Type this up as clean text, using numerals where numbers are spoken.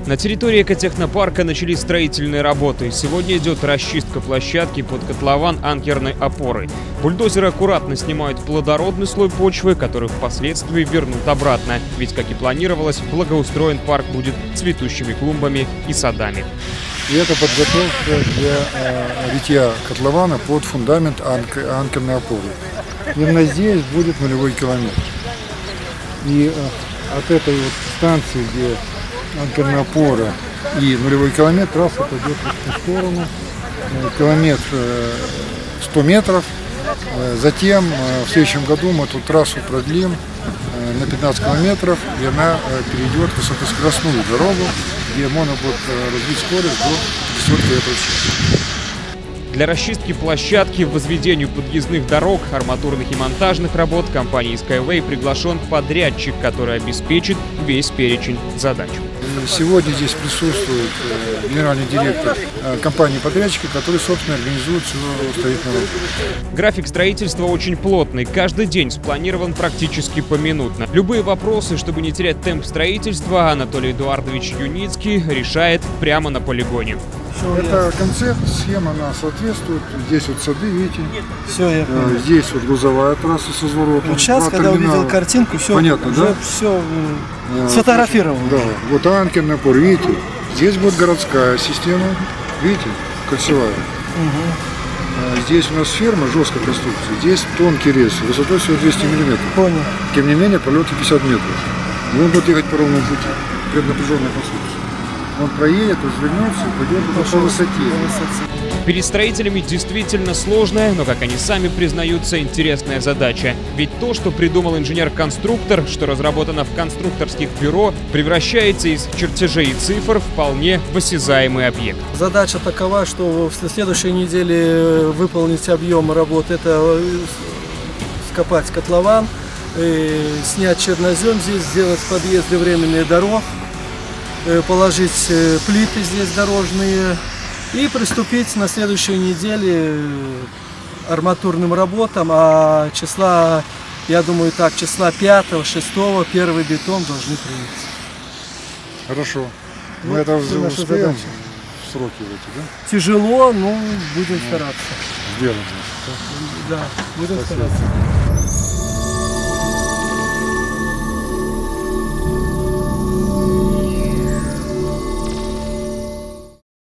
На территории экотехнопарка начались строительные работы. Сегодня идет расчистка площадки под котлован анкерной опоры. Бульдозеры аккуратно снимают плодородный слой почвы, который впоследствии вернут обратно. Ведь, как и планировалось, благоустроен парк будет цветущими клумбами и садами. И это подготовка для рытья котлована под фундамент анкерной опоры. Именно здесь будет нулевой километр. И от этой вот станции, где анкерная опора и нулевой километр, трасса пойдет в эту сторону, километр 100 метров. Затем в следующем году мы эту трассу продлим на 15 километров, и она перейдет в высокоскоростную дорогу, где можно будет развить скорость до 500 км в час. Для расчистки площадки, возведению подъездных дорог, арматурных и монтажных работ компании Skyway приглашен подрядчик, который обеспечит весь перечень задач. Сегодня здесь присутствует генеральный директор компании-подрядчика, который, собственно, организует всю строительную работу. График строительства очень плотный. Каждый день спланирован практически поминутно. Любые вопросы, чтобы не терять темп строительства, Анатолий Эдуардович Юницкий решает прямо на полигоне. Это концепт, схема она соответствует. Здесь вот сады, видите? Все, я понял. Здесь вот грузовая трасса с разворотом. Вот сейчас, когда увидел картинку, все понятно, уже да? все сфотографировал. Да, вот анкерный опор, видите? Здесь будет городская система, видите, кольцевая. Здесь у нас ферма, жесткая конструкция. Здесь тонкий рез, высотой всего 200 мм. Понял. Тем не менее, полеты 50 метров. И он будет ехать по ровному пути, преднапряженная конструкция. Он проедет, развернется и пойдет по высоте. Перед строителями действительно сложная, но, как они сами признаются, интересная задача. Ведь то, что придумал инженер-конструктор, что разработано в конструкторских бюро, превращается из чертежей и цифр вполне в осязаемый объект. Задача такова, что в следующей неделе выполнить объем работ. Это скопать котлован, снять чернозем здесь, сделать подъезды временные дорог, положить плиты здесь дорожные и приступить на следующей неделе арматурным работам, а числа, я думаю, так, числа 5-6 первый бетон должны принять. Хорошо. Мы это успеем в сроки эти, да? Тяжело, но будем стараться. Сделаем. Да, будем стараться.